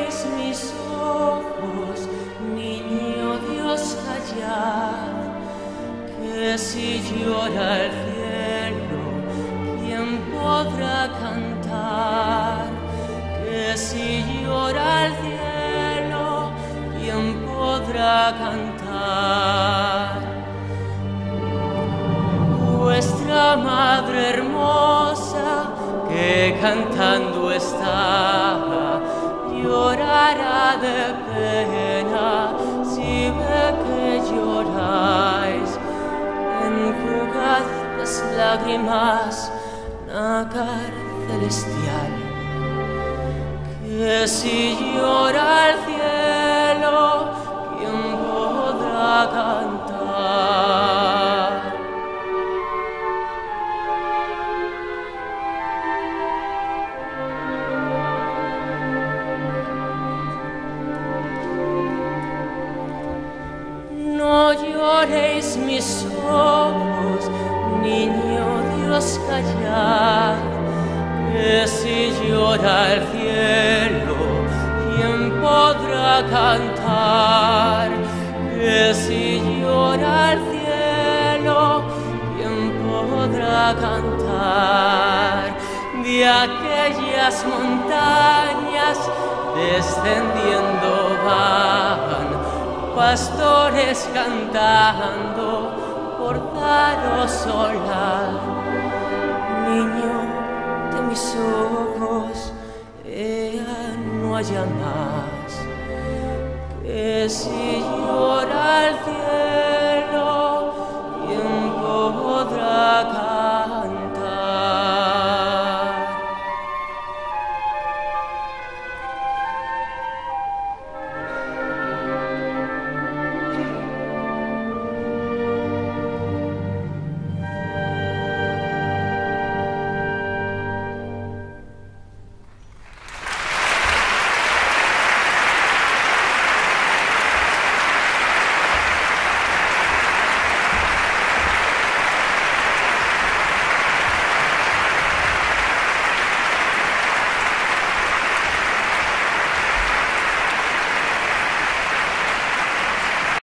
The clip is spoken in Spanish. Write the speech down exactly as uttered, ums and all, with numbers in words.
lloréis mis ojos, niño Dios callad, que si llora el cielo, ¿quién podrá cantar? Que si llora el cielo, ¿quién podrá cantar? Vuestra madre hermosa, que cantando estaba, llorará de pena si ve que lloráis. Enjugad las lágrimas, nácar celestial, que si llora el cielo, ¿quién podrá cantar? No lloréis mis ojos, niño Dios callad, que si llora el cielo, ¿quién podrá cantar? Que si llora el cielo, ¿quién podrá cantar? De aquellas montañas descendiendo van pastores cantando por daros solar. Niño de mis ojos, ea no haya más, que si